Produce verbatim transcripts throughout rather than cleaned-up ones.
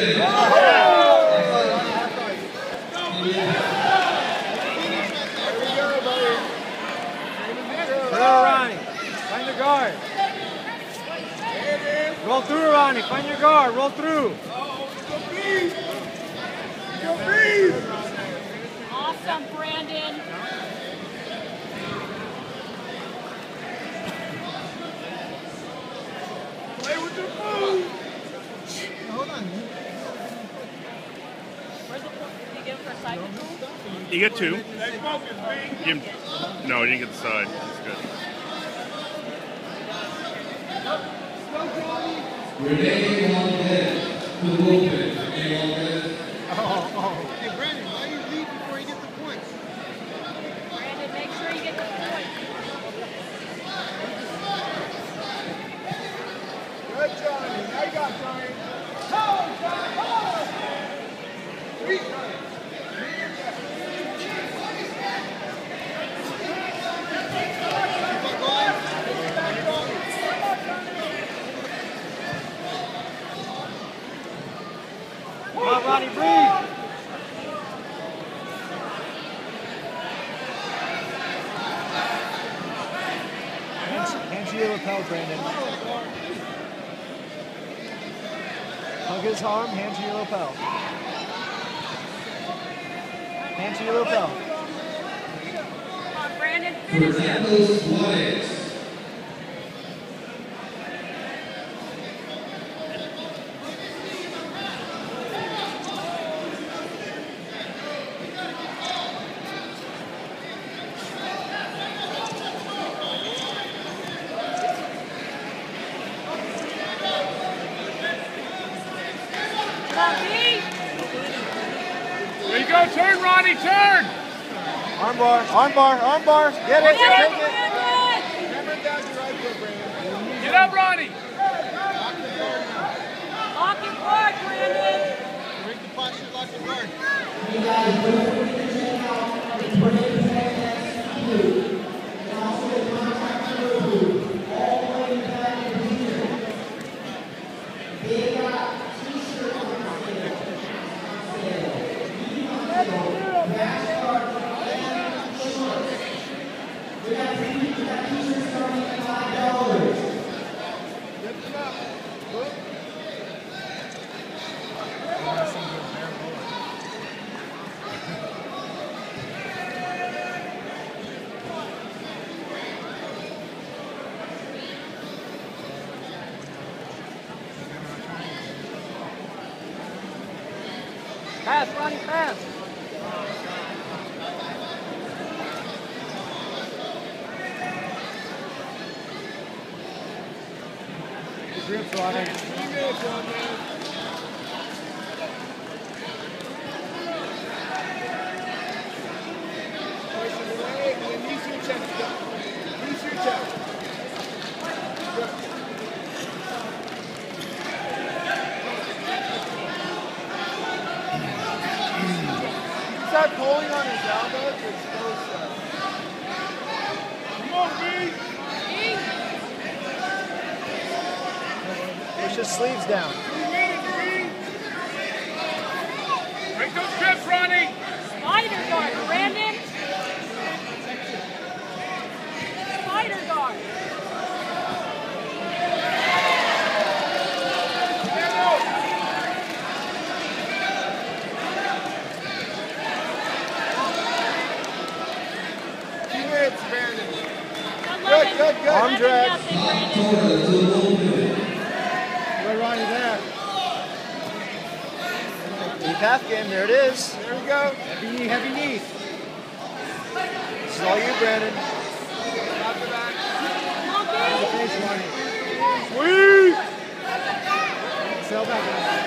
Ronnie. Find your guard. Roll through, Ronnie. Find your guard. Roll through. Awesome, Brandon. Play with the food. Hold on. Where's the point? Did you give him for a cycle tool? You get two. Stay focused, B. Give him, no, you didn't get the side. That's good. Renee Longhead, the Wolfman. Renee Longhead. Oh, oh. Hey, Brandon, why you leave before you get the points? Brandon, make sure you get the point. Good, Johnny. Now you got Johnny. Come on, Johnny. Come on. Sweet, Johnny. Come on, Ronnie, breathe. Hands, hands to your lapel, Brandon. Hug his arm, hand to your lapel. Hand to your lapel. Come on, Brandon, finish him. Fernando Suarez. There you go. Turn, Ronnie. Turn. Armbar, armbar, armbar. Get it, Get take it, it. Brandon. Hammer down your right foot, Brandon. Get up, Ronnie. Lock your guard, Brandon. Break the posture, lock your guard. Pass, Ronnie, pass. Good grip, Ronnie. Three minutes on there. Push it away, and then release your chest. Release your chest. Good. Start pulling on his elbows to expose stuff. Come on, B. Push his sleeves down. Two minutes, B. Break those grips, Ronnie. Spider guard, Brandon. Spider guard. Two minutes, Brandon. Good, good, good. Arm drag. Torres, the Wolfman. Good, Ronnie, there. Deep half game, there it is. There we go. Heavy knee, heavy knee. This is all you, Brandon. Out the back. Face, Ronnie. Sweet. Sail back.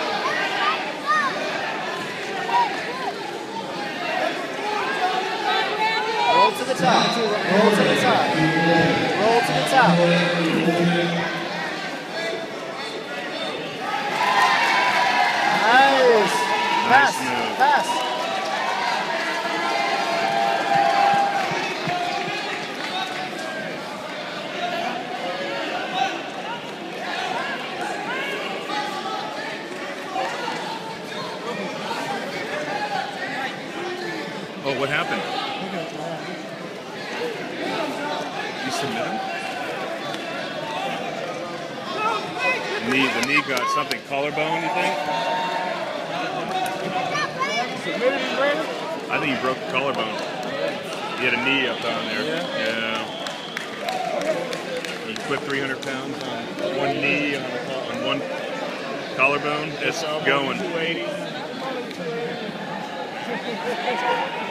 Roll to the top. Roll to the top. Roll to the top. Nice. Pass. move. Pass. No, what happened? You submit him? Knee, the knee got something. Collarbone, you think? Submitted him, Brandon? I think he broke the collarbone. He had a knee up down there. Yeah. He quit three hundred pounds on one knee, on, a, on one collarbone. It's going. two eighty.